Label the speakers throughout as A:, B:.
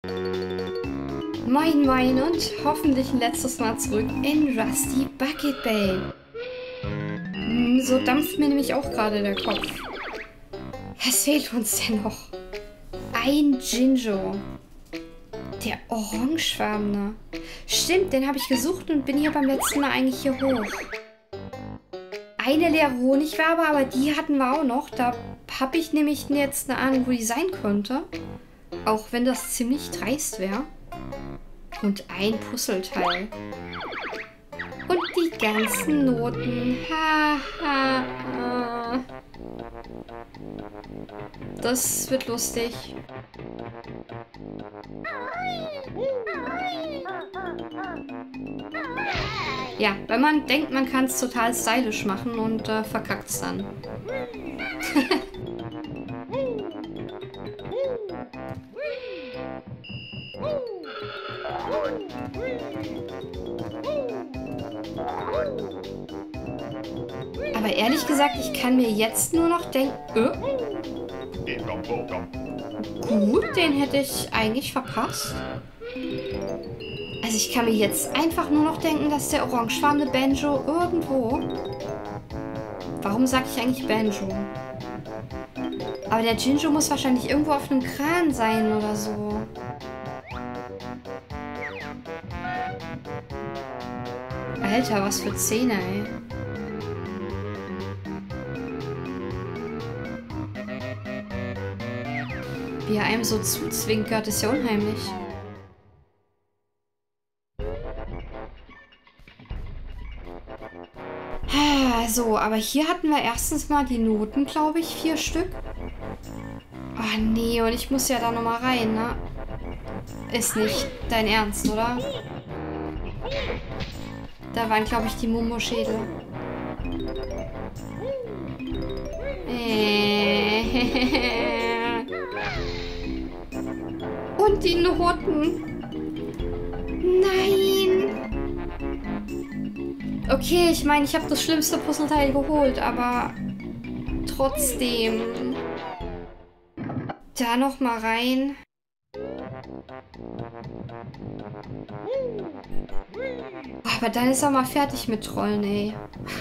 A: Moin Moin und hoffentlich ein letztes Mal zurück in Rusty Bucket Bay. So dampft mir nämlich auch gerade der Kopf. Was fehlt uns denn noch? Ein Jinjo. Der orangefarbene. Stimmt, den habe ich gesucht und bin hier beim letzten Mal eigentlich hier hoch. Eine leere Honigwabe, aber die hatten wir auch noch. Da habe ich nämlich jetzt eine Ahnung, wo die sein könnte. Auch wenn das ziemlich dreist wäre. Und ein Puzzleteil. Und die ganzen Noten. Ha, ha, ha. Das wird lustig. Ja, wenn man denkt, man kann es total stylisch machen und verkackt es dann. Aber ehrlich gesagt, ich kann mir jetzt nur noch denken... Gut, den hätte ich eigentlich verpasst. Also ich kann mir jetzt einfach nur noch denken, dass der orangefarbene Banjo irgendwo... Warum sage ich eigentlich Banjo? Aber der Jinjo muss wahrscheinlich irgendwo auf einem Kran sein oder so. Alter, was für Zähne, ey. Wie er einem so zuzwinkert, ist ja unheimlich. So, aber hier hatten wir erstens mal die Noten, glaube ich, 4 Stück. Oh nee, und ich muss ja da nochmal rein, ne? Ist nicht dein Ernst, oder? Da waren, glaube ich, die Momo-Schädel. Und die Noten. Nein. Okay, ich meine, ich habe das schlimmste Puzzleteil geholt, aber trotzdem. Da noch mal rein. Aber dann ist er mal fertig mit Trollen, ey.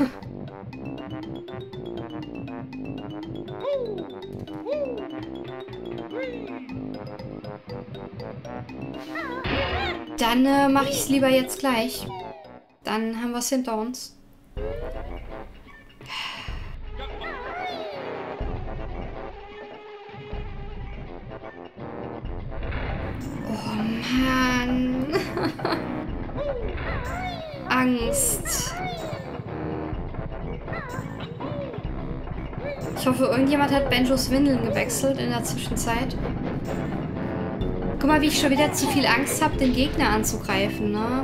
A: Dann mache ich es lieber jetzt gleich. Dann haben wir es hinter uns. Oh Mann. Angst. Ich hoffe, irgendjemand hat Banjos Windeln gewechselt in der Zwischenzeit. Guck mal, wie ich schon wieder zu viel Angst habe, den Gegner anzugreifen, ne?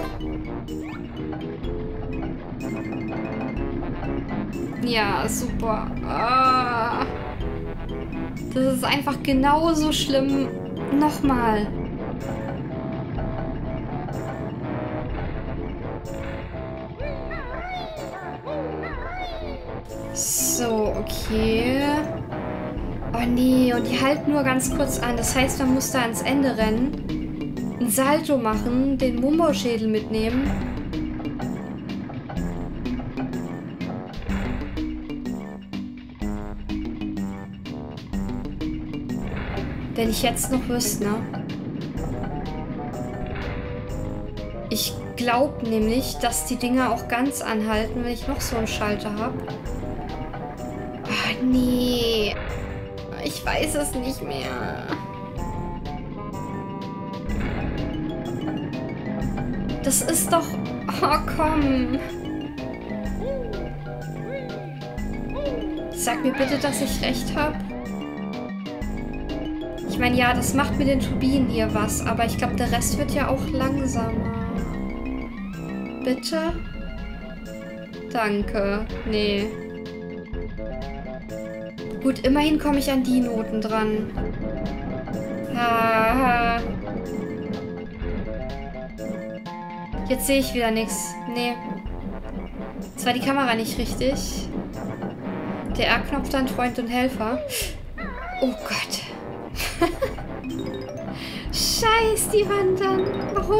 A: Ja, super. Ah. Das ist einfach genauso schlimm. Nochmal. So, okay. Oh nee, und die halten nur ganz kurz an. Das heißt, man muss da ans Ende rennen, ein Salto machen, den Momo-Schädel mitnehmen. Wenn ich jetzt noch wüsste, ne? Ich glaube nämlich, dass die Dinger auch ganz anhalten, wenn ich noch so einen Schalter habe. Ah, nee. Ich weiß es nicht mehr. Das ist doch... Oh, komm. Sag mir bitte, dass ich recht habe. Ich meine, ja, das macht mit den Turbinen hier was, aber ich glaube, der Rest wird ja auch langsamer. Bitte? Danke. Nee. Gut, immerhin komme ich an die Noten dran. Haha. Jetzt sehe ich wieder nichts. Nee. Jetzt war die Kamera nicht richtig. Der R-Knopf dann Freund und Helfer. Oh Gott. Scheiß, die wandern. Warum?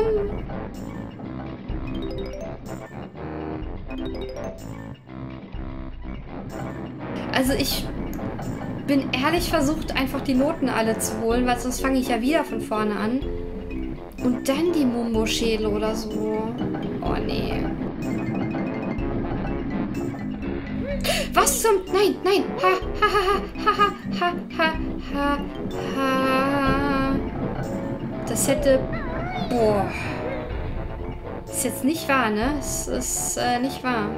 A: Also ich bin ehrlich versucht, einfach die Noten alle zu holen, weil sonst fange ich ja wieder von vorne an. Und dann die Mumbo-Schädel oder so. Oh, nee. Was zum... Nein, nein. Ha, ha, ha, ha, ha, ha, ha, ha. Das hätte... Boah. Ist jetzt nicht wahr, ne? Es ist nicht wahr.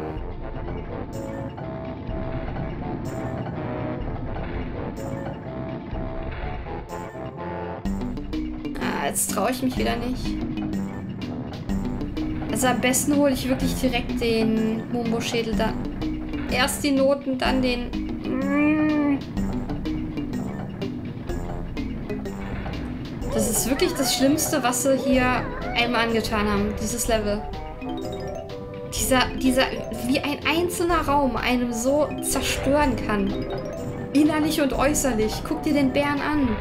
A: Jetzt traue ich mich wieder nicht. Also am besten hole ich wirklich direkt den Mumbo-Schädel da. Erst die Noten, dann den... Das ist wirklich das Schlimmste, was sie hier einmal angetan haben. Dieses Level. Dieser, wie ein einzelner Raum einem so zerstören kann. Innerlich und äußerlich. Guck dir den Bären an.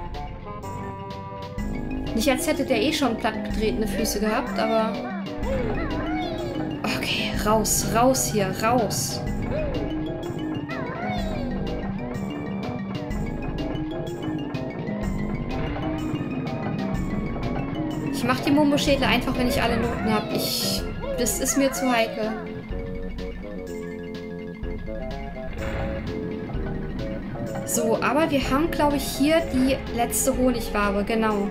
A: Nicht als hätte der eh schon plattgetretene Füße gehabt, aber... Okay, raus, raus hier, raus. Ich mache die Mumbo-Schädel einfach, wenn ich alle Noten habe. Das ist mir zu heikel. So, aber wir haben, glaube ich, hier die letzte Honigwabe, genau.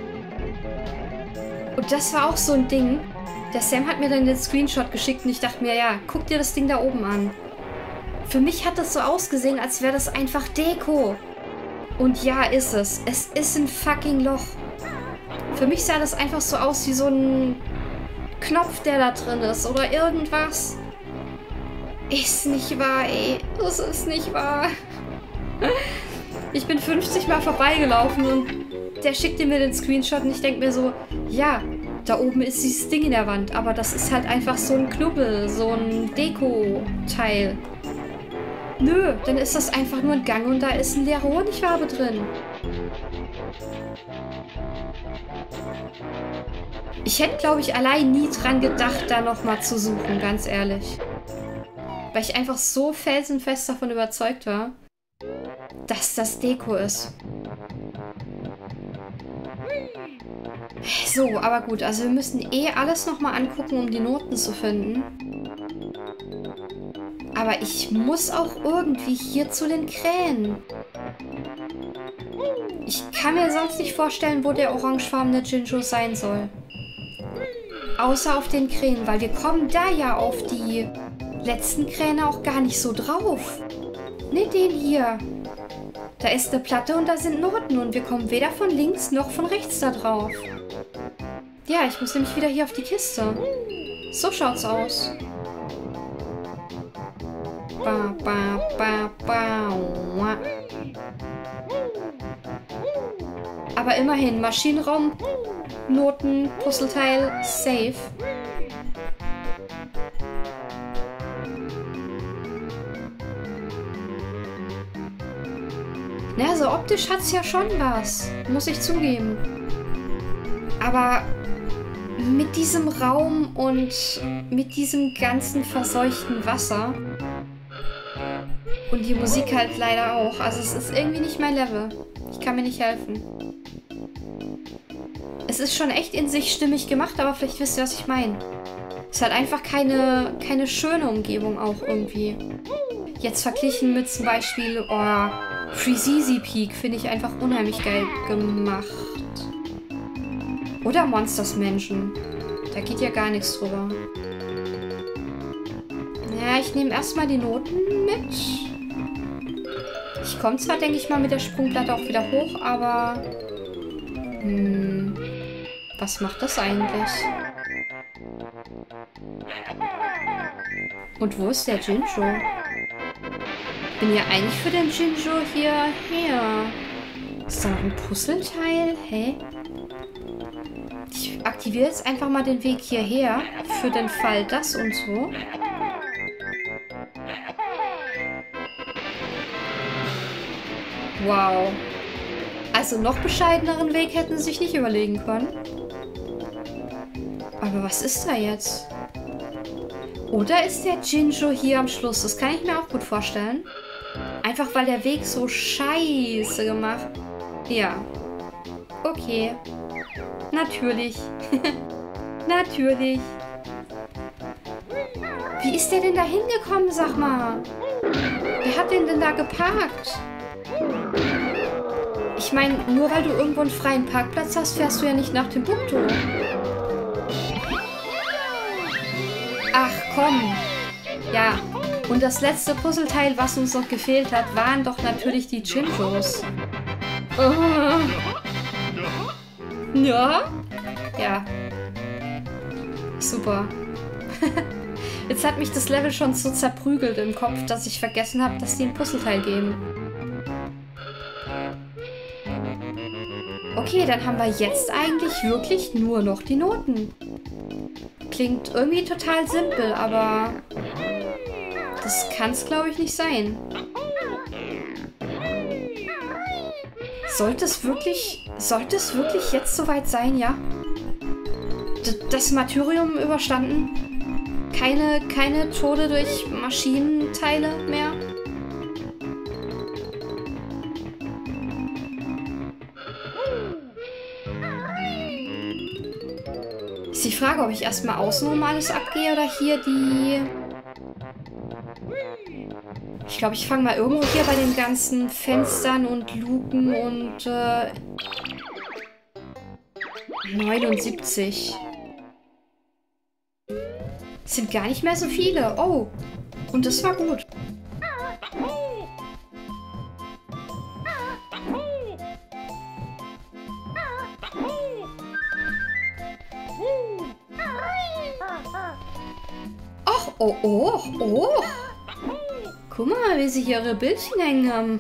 A: Und das war auch so ein Ding. Der Sam hat mir dann den Screenshot geschickt und ich dachte mir, ja, guck dir das Ding da oben an. Für mich hat das so ausgesehen, als wäre das einfach Deko. Und ja, ist es. Es ist ein fucking Loch. Für mich sah das einfach so aus wie so ein Knopf, der da drin ist oder irgendwas. Ist nicht wahr, ey. Das ist nicht wahr. Ich bin 50 Mal vorbeigelaufen und der schickte mir den Screenshot und ich denke mir so, ja, da oben ist dieses Ding in der Wand, aber das ist halt einfach so ein Knubbel, so ein Deko-Teil. Nö, dann ist das einfach nur ein Gang und da ist eine leere Honigwabe drin. Ich hätte, glaube ich, allein nie dran gedacht, da nochmal zu suchen, ganz ehrlich. Weil ich einfach so felsenfest davon überzeugt war, dass das Deko ist. So, aber gut, also wir müssen eh alles nochmal angucken, um die Noten zu finden. Aber ich muss auch irgendwie hier zu den Krähen. Ich kann mir sonst nicht vorstellen, wo der orangefarbene Jinjo sein soll. Außer auf den Krähen, weil wir kommen da ja auf die letzten Kräne auch gar nicht so drauf. Ne, den hier. Da ist eine Platte und da sind Noten und wir kommen weder von links noch von rechts da drauf. Ja, ich muss nämlich wieder hier auf die Kiste. So schaut's aus. Ba, ba, ba, ba. Aber immerhin, Maschinenraum, Noten, Puzzleteil, safe. Na, so optisch hat's ja schon was. Muss ich zugeben. Aber mit diesem Raum und mit diesem ganzen verseuchten Wasser und die Musik halt leider auch. Also es ist irgendwie nicht mein Level. Ich kann mir nicht helfen. Es ist schon echt in sich stimmig gemacht, aber vielleicht wisst ihr, was ich meine. Es ist halt einfach keine schöne Umgebung auch irgendwie. Jetzt verglichen mit zum Beispiel Freezeezy Peak finde ich einfach unheimlich geil gemacht. Oder Monsters Mansion. Da geht ja gar nichts drüber. Ja, ich nehme erstmal die Noten mit. Ich komme zwar, denke ich mal, mit der Sprungplatte auch wieder hoch, aber... was macht das eigentlich? Und wo ist der Jinjo? Bin ja eigentlich für den Jinjo hierher. Ist da noch ein Puzzleteil? Hä? Ich aktiviere jetzt einfach mal den Weg hierher. Für den Fall das und so. Wow. Also noch bescheideneren Weg hätten sie sich nicht überlegen können. Aber was ist da jetzt? Oder ist der Jinjo hier am Schluss? Das kann ich mir auch gut vorstellen. Einfach weil der Weg so scheiße gemacht. Ja. Okay. Natürlich. Natürlich. Wie ist der denn da hingekommen, sag mal? Wer hat den denn da geparkt? Ich meine, nur weil du irgendwo einen freien Parkplatz hast, fährst du ja nicht nach Timbuktu. Ach komm. Ja. Und das letzte Puzzleteil, was uns noch gefehlt hat, waren doch natürlich die Jinjos. Ja? Ja. Super. Jetzt hat mich das Level schon so zerprügelt im Kopf, dass ich vergessen habe, dass die ein Puzzleteil geben. Okay, dann haben wir jetzt eigentlich wirklich nur noch die Noten. Klingt irgendwie total simpel, aber das kann es, glaube ich, nicht sein. Sollte es wirklich jetzt soweit sein, ja? Das Martyrium überstanden? Keine Tode durch Maschinenteile mehr? Ist die Frage, ob ich erstmal außenrum alles abgehe oder hier die... Ich glaube, ich fange mal irgendwo hier bei den ganzen Fenstern und Luken und 79. Sind gar nicht mehr so viele. Oh, und das war gut. Och, oh, oh, oh. Guck mal, wie sie hier ihre Bildchen hängen haben.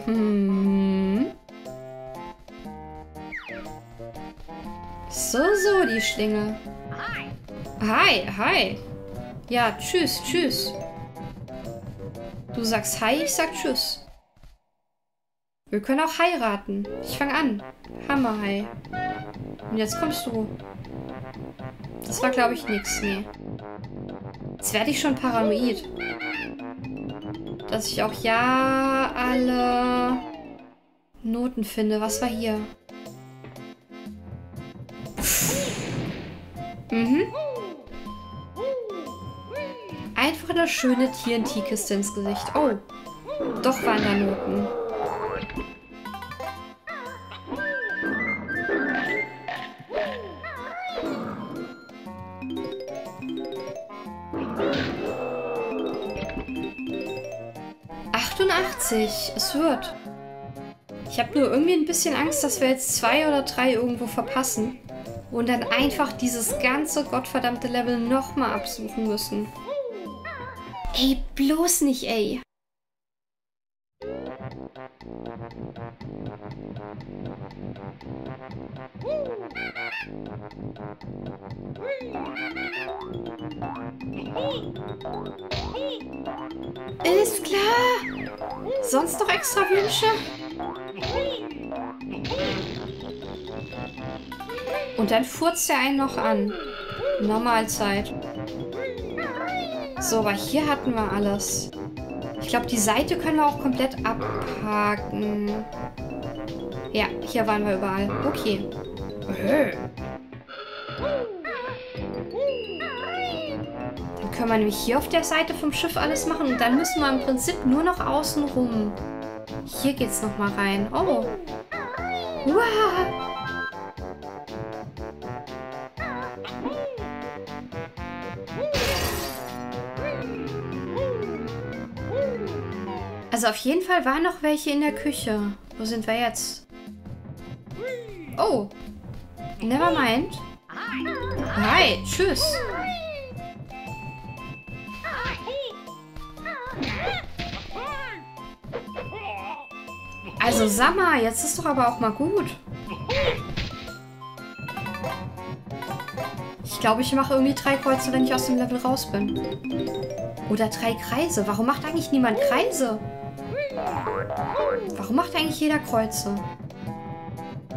A: So, die Schlinge. Hi, hi. Ja, tschüss, tschüss. Du sagst hi, ich sag tschüss. Wir können auch heiraten. Ich fange an. Hammer, hi. Und jetzt kommst du. Das war, glaube ich, nix. Nee. Jetzt werde ich schon paranoid. Dass ich auch ja alle Noten finde. Was war hier? Einfach eine schöne TNT-Kiste ins Gesicht. Oh, doch waren da Noten. Es wird. Ich habe nur irgendwie ein bisschen Angst, dass wir jetzt 2 oder 3 irgendwo verpassen und dann einfach dieses ganze gottverdammte Level nochmal absuchen müssen. Ey, bloß nicht, ey. Ist klar. Sonst noch extra Wünsche? Und dann furzt er einen noch an. Normalzeit. So, aber hier hatten wir alles. Ich glaube, die Seite können wir auch komplett abhaken. Ja, hier waren wir überall. Okay. Dann können wir nämlich hier auf der Seite vom Schiff alles machen. Und dann müssen wir im Prinzip nur noch außen rum. Hier geht's nochmal rein. Oh. Wow. Also auf jeden Fall waren noch welche in der Küche. Wo sind wir jetzt? Oh. Never mind. Hi. Tschüss. Also sag mal, jetzt ist doch aber auch mal gut. Ich glaube, ich mache irgendwie 3 Kreuze, wenn ich aus dem Level raus bin. Oder 3 Kreise. Warum macht eigentlich niemand Kreise? Warum macht eigentlich jeder Kreuze?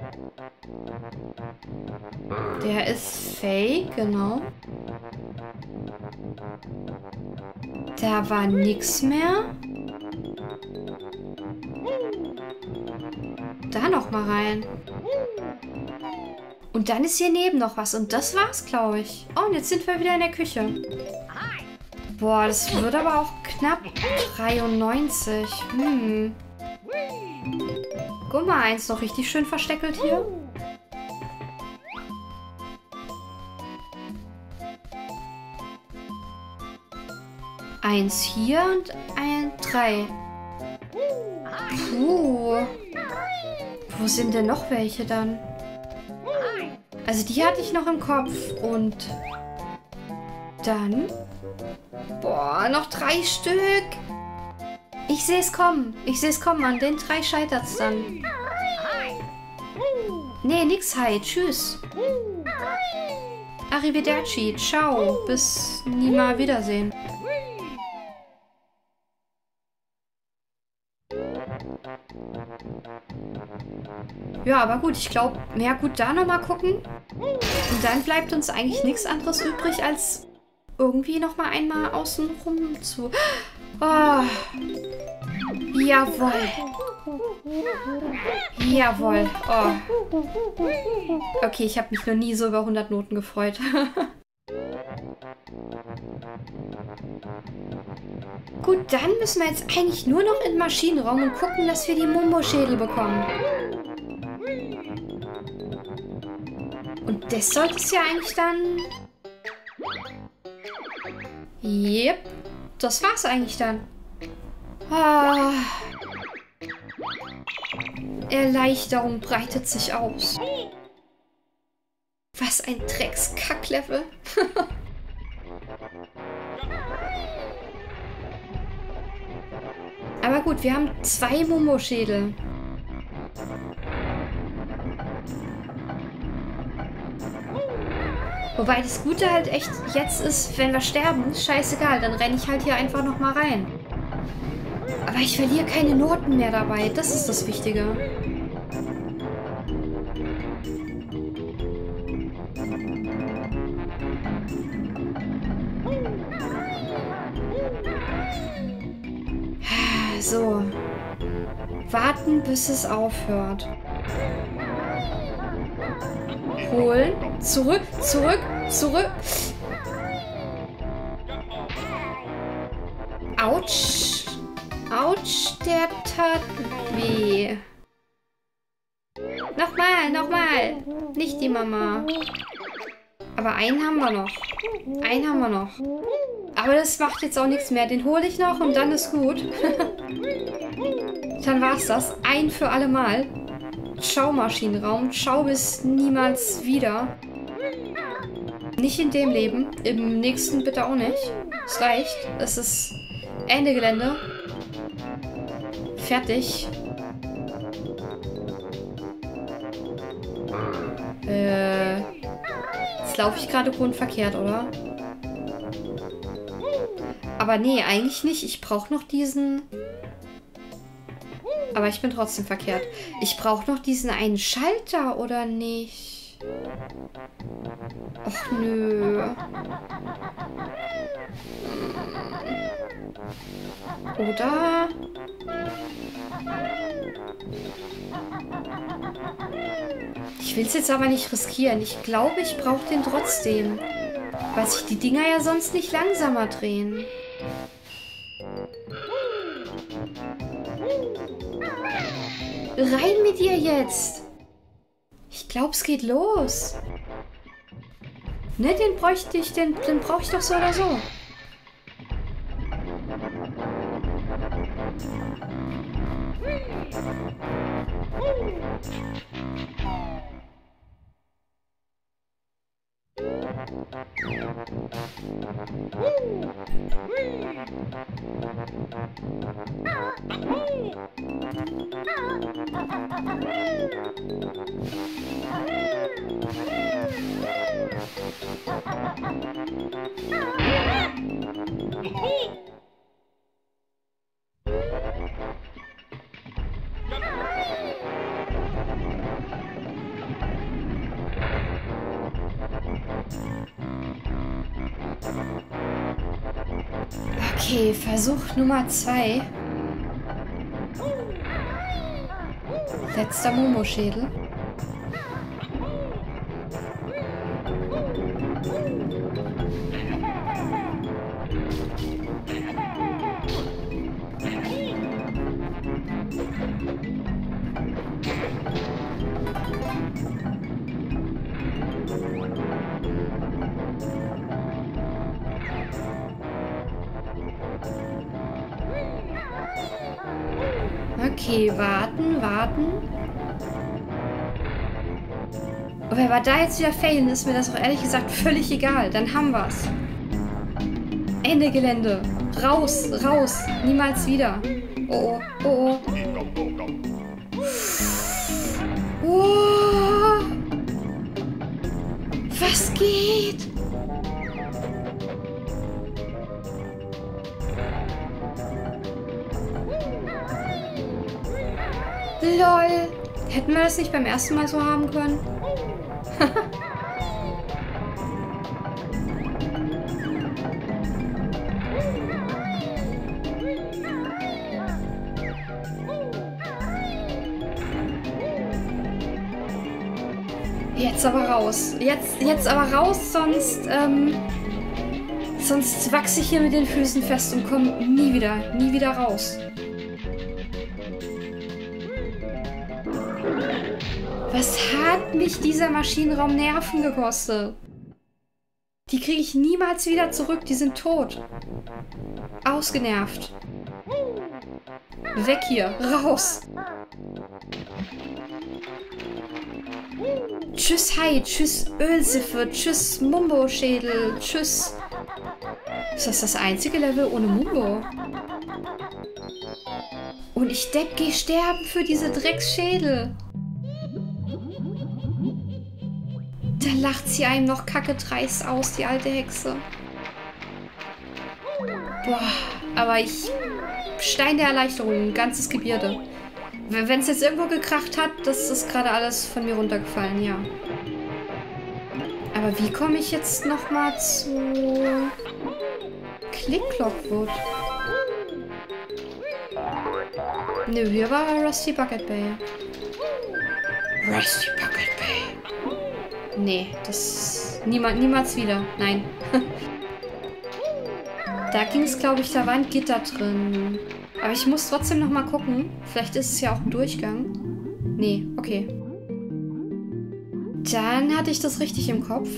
A: Der ist fake, genau. Da war nix mehr. Da noch mal rein. Und dann ist hier neben noch was. Und das war's, glaube ich. Oh, und jetzt sind wir wieder in der Küche. Boah, das wird aber auch knapp 93. Guck mal, eins noch richtig schön versteckelt hier. Eins hier und ein 3. Puh. Wo sind denn noch welche dann? Also die hatte ich noch im Kopf. Und dann... Boah, noch 3 Stück. Ich sehe es kommen. Ich sehe es kommen. An den 3 scheitert es dann. Nee, nix, hi. Tschüss. Arrivederci. Ciao. Bis nie mal wiedersehen. Ja, aber gut, ich glaube, ja gut, da nochmal gucken. Und dann bleibt uns eigentlich nichts anderes übrig, als irgendwie nochmal einmal außen rum zu... Oh. Jawohl. Jawohl. Oh. Okay, ich habe mich noch nie so über 100 Noten gefreut. Gut, dann müssen wir jetzt eigentlich nur noch in den Maschinenraum und gucken, dass wir die Mumbo-Schädel bekommen. Und das sollte es ja eigentlich dann... Yep, das war's eigentlich dann. Ah. Erleichterung breitet sich aus. Was ein Dreckskack-Level. Aber gut, wir haben 2 Momo-Schädel. Wobei das Gute halt echt jetzt ist, wenn wir sterben, scheißegal, dann renne ich halt hier einfach nochmal rein. Aber ich verliere keine Noten mehr dabei, das ist das Wichtige. So. Warten, bis es aufhört. Holen. Zurück, zurück, zurück. Autsch. Autsch, der tat weh. Nochmal, nochmal. Nicht die Mama. Aber einen haben wir noch. Einen haben wir noch. Aber das macht jetzt auch nichts mehr. Den hole ich noch und dann ist gut. Dann war's das. Ein für alle Mal. Ciao, Maschinenraum. Ciao, bis niemals wieder. Nicht in dem Leben. Im nächsten bitte auch nicht. Es reicht. Es ist Ende Gelände. Fertig. Jetzt laufe ich gerade grundverkehrt, oder? Aber nee, eigentlich nicht. Ich brauche noch diesen... Aber ich bin trotzdem verkehrt. Ich brauche noch diesen einen Schalter, oder nicht? Och, nö. Oder? Ich will es jetzt aber nicht riskieren. Ich glaube, ich brauche den trotzdem. Weil sich die Dinger ja sonst nicht langsamer drehen. Rein mit dir jetzt! Ich glaube, es geht los. Ne, den bräuchte ich, den brauche ich doch so oder so. Okay, Versuch Nummer 2. Letzter Momo-Schädel. Okay, warten, warten. Aber war da jetzt wieder failen, ist mir das auch ehrlich gesagt völlig egal. Dann haben wir's. Ende Gelände. Raus, raus. Niemals wieder. Oh, oh, oh, oh. Oh. Was geht? LOL. Hätten wir das nicht beim ersten Mal so haben können? Jetzt aber raus. Jetzt aber raus, sonst wachse ich hier mit den Füßen fest und komme nie wieder raus. Was hat mich dieser Maschinenraum Nerven gekostet? Die kriege ich niemals wieder zurück, die sind tot. Ausgenervt. Weg hier, raus. Tschüss Hai, tschüss Ölsiffe, tschüss Mumbo-Schädel, tschüss. Ist das einzige Level ohne Mumbo? Und ich gehe sterben für diese Drecksschädel. Da lacht sie einem noch kackedreist aus, die alte Hexe. Boah, aber Stein der Erleichterung, ein ganzes Gebierde. Wenn es jetzt irgendwo gekracht hat, das ist gerade alles von mir runtergefallen, ja. Aber wie komme ich jetzt nochmal zu Click-Clockwood? Nö, hier war Rusty Bucket Bay. Rusty Bucket Bay. Nee, das... Niemals wieder. Nein. Da ging es, glaube ich, da war ein Gitter drin. Aber ich muss trotzdem noch mal gucken. Vielleicht ist es ja auch ein Durchgang. Nee, okay. Dann hatte ich das richtig im Kopf.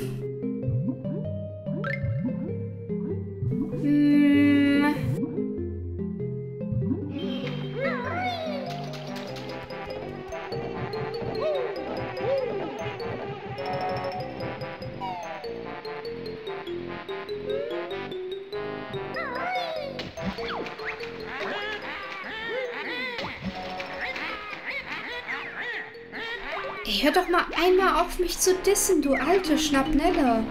A: Ey, hör doch mal einmal auf, mich zu dissen, du alte Schnapnelle.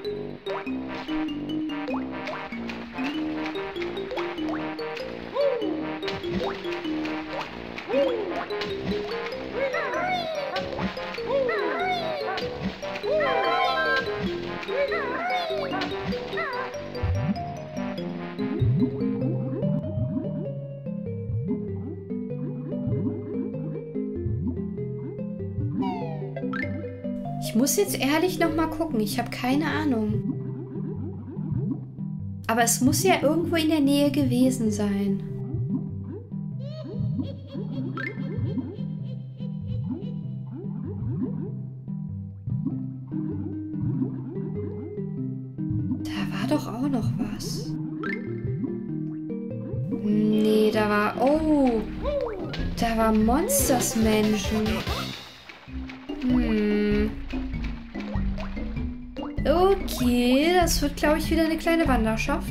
A: Ich muss jetzt ehrlich noch mal gucken. Ich habe keine Ahnung. Aber es muss ja irgendwo in der Nähe gewesen sein. Da war doch auch noch was. Nee, da war... Oh! Da war Monsters Menschen. Okay, das wird, glaube ich, wieder eine kleine Wanderschaft.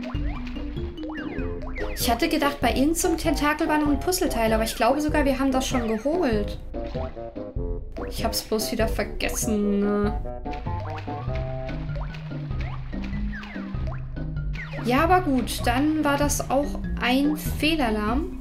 A: Ich hatte gedacht, bei ihnen zum Tentakel war noch ein Puzzleteil, aber ich glaube sogar, wir haben das schon geholt. Ich hab's bloß wieder vergessen. Ja, aber gut, dann war das auch ein Fehlalarm.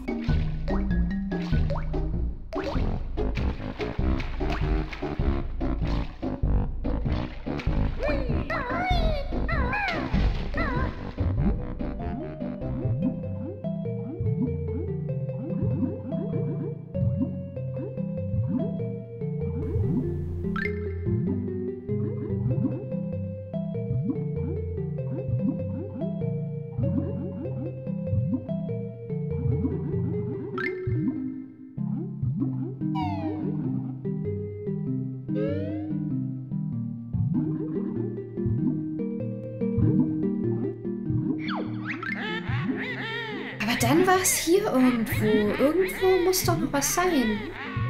A: dann war es hier irgendwo. Irgendwo muss doch noch was sein.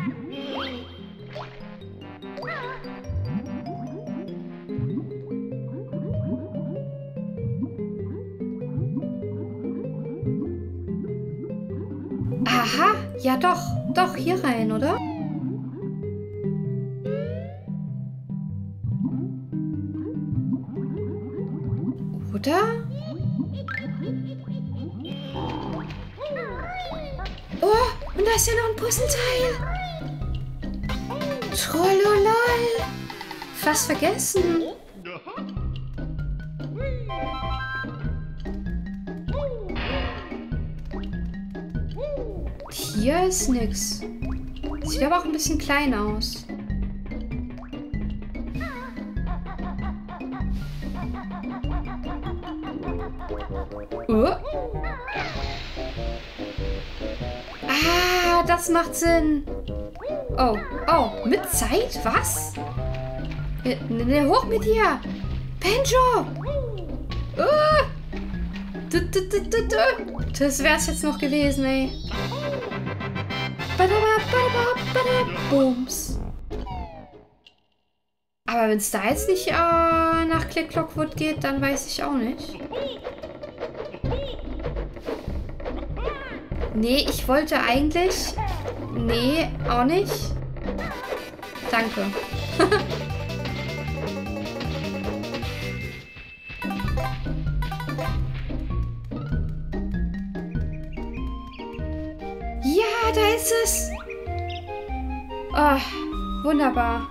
A: Aha, ja doch. Doch, hier rein, oder? Oder? Oh, und da ist ja noch ein Puzzleteil. Trollolol. Fast vergessen. Hier ist nix. Sieht aber auch ein bisschen klein aus. Ah, das macht Sinn. Oh, oh, mit Zeit? Was? Ne, hoch mit dir. Banjo! Das wär's jetzt noch gewesen, ey. Bums. Aber wenn es da jetzt nicht nach Click Clockwood geht, dann weiß ich auch nicht. Nee, ich wollte eigentlich... Nee, auch nicht. Danke. Ja, da ist es. Oh, wunderbar.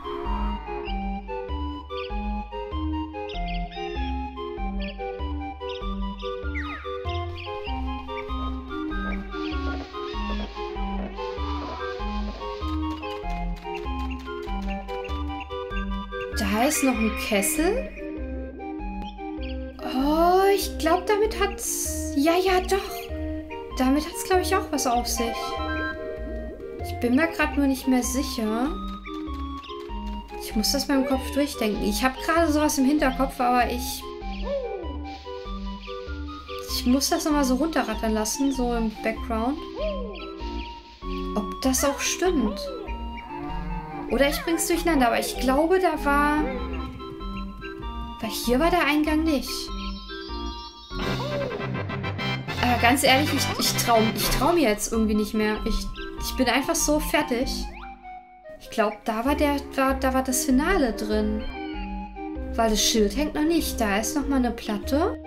A: Da ist noch ein Kessel. Oh, ich glaube, damit hat's... Ja, ja, doch. Damit hat's, glaube ich, auch was auf sich. Ich bin mir gerade nur nicht mehr sicher. Ich muss das mal im Kopf durchdenken. Ich habe gerade sowas im Hinterkopf, aber ich muss das nochmal so runterrattern lassen, so im Background. Ob das auch stimmt. Oder ich bring's durcheinander, aber ich glaube, da war... Weil hier war der Eingang nicht. Aber ganz ehrlich, ich trau mir jetzt irgendwie nicht mehr. Ich bin einfach so fertig. Ich glaube, da war das Finale drin. Weil das Schild hängt noch nicht. Da ist noch mal eine Platte.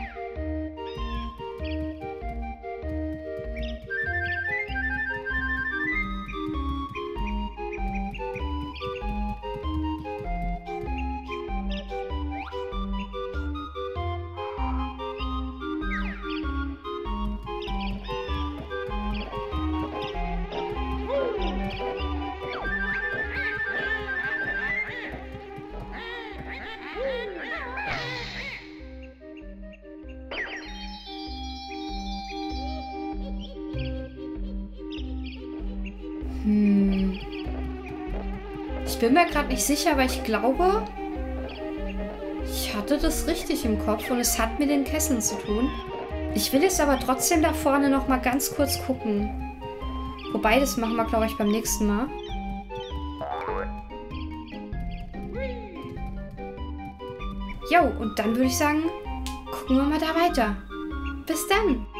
A: Ich bin mir gerade nicht sicher, aber ich glaube, ich hatte das richtig im Kopf und es hat mit den Kesseln zu tun. Ich will jetzt aber trotzdem da vorne noch mal ganz kurz gucken. Wobei, das machen wir, glaube ich, beim nächsten Mal. Jo, und dann würde ich sagen, gucken wir mal da weiter. Bis dann!